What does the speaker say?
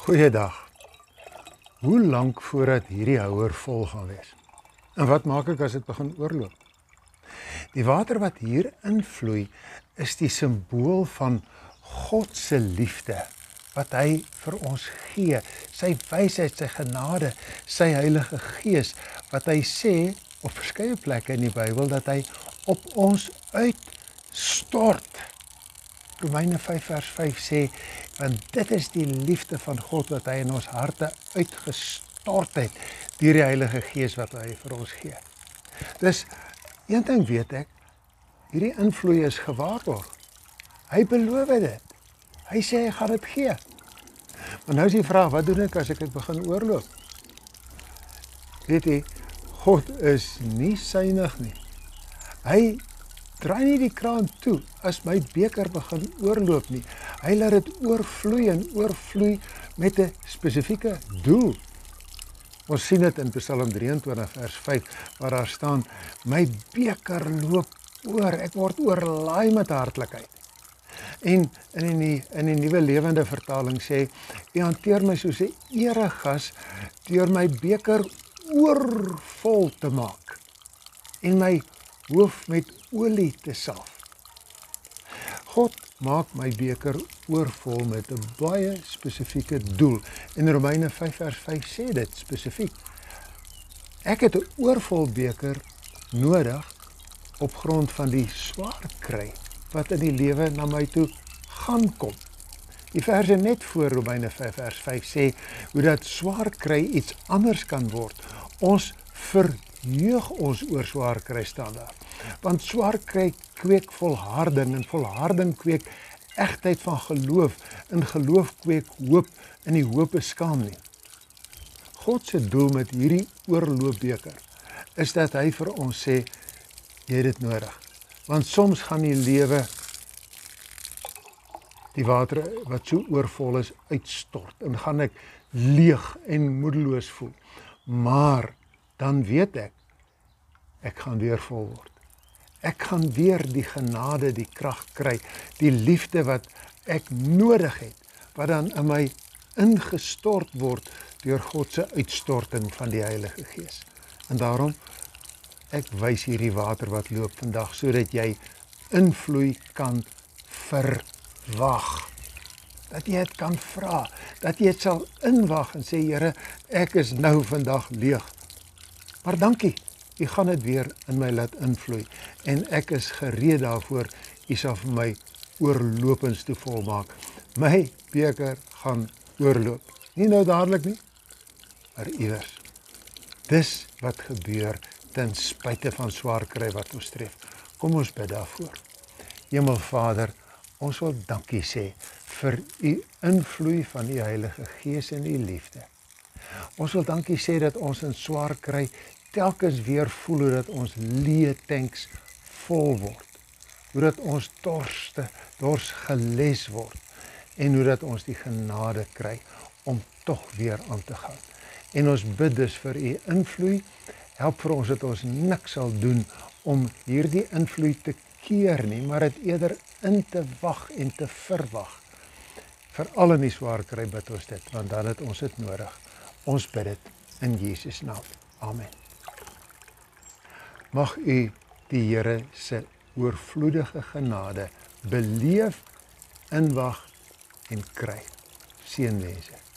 Goeiedag. Hoe lank voordat hierdie houer vol gaan wees? En wat maak ek as dit begin oorloop? Die water wat hier invloei is die simbool van God se liefde wat hy vir ons gee, sy wysheid, sy genade, sy Heilige Gees, wat hy sê op verskeie plekke in die Bybel dat hy op ons uitstort. Romeine 5 vers 5 sê, want dit is die liefde van God wat hy in ons harte uitgestort het, deur die Heilige Gees wat hy vir ons gee. Dus, een ding weet ek, hierdie invloei is gewaarborg. Hy beloof dit. Hy sê hy gaan dit gee. Maar nou is die vraag, wat doen ek as ek dit begin oorloop? Weet jy, God is nie suinig nie. Hy draai nie die kraan toe as my beker begin oorloop nie. Hy laat dit oorvloei en oorvloei met 'n spesifieke doel. Ons sien dit in Psalm 23 vers 5 waar daar staan, my beker loop oor, ek word oorlaai met hartlikheid. En in die Nuwe Lewende Vertaling sê, U hanteer my soos 'n eregas deur my beker oorvol te maak en my hoof met olie te salf. God maak my beker oorvol met 'n baie spesifieke doel. In Romeine 5 vers 5 sê dit spesifiek. Ek het 'n oorvol beker nodig op grond van die swaar kry wat in die lewe na my toe gaan kom. Die verse net voor Romeine 5 vers 5 sê hoe dat swaar kry iets anders kan word. Ons verheug ons oor swaar kry staan daar. Want swaar kry kweek volharding en volharding kweek egtheid van geloof en geloof kweek hoop en die hoop is skaam nie. God se doel met hierdie oorloopbeker is dat hy vir ons sê, jy het dit nodig. Want soms gaan die lewe die water wat so oorvol is uitstort en gaan ek leeg en moedeloos voel. Maar dan weet ek gaan weer vol word. Ek gaan weer die genade, die krag kry, die liefde wat ek nodig het, wat dan in my ingestort word deur God se uitstorting van die Heilige Gees. En daarom, ek wys hierdie water wat loop vandag, sodat jy invloei kan verwag. Dat jy het kan vra, dat jy het sal inwag en sê, Here, ek is nou vandag leeg. Maar dankie, U gaan dit weer in my laat invloei en ek is gereed daarvoor, U sal vir my oorlopends toe volmaak. My beker gaan oorloop. Nie nou dadelik nie, maar iewers. Dis wat gebeur ten spyte van swaar kry wat ons tref. Kom ons bid daarvoor. Hemelvader, ons wil dankie sê vir U invloei van U Heilige Gees en U liefde. Ons wil dankie sê dat ons in swaar kry telkens weer voel hoe dat ons leë tanks vol word. Hoe dat ons dors geles word en hoe dat ons die genade kry om tog weer aan te gaan. En ons bid dus vir U invloei, help vir ons dat ons niks sal doen om hierdie invloei te keer nie, maar dit eerder in te wag en te verwag. Veral in die swaar kry bid ons dit, want dan het ons dit nodig. Ons bid dit in Jesus naam. Amen. Mag U die Here se oorvloedige genade beleef, inwag en kry. Seënwense.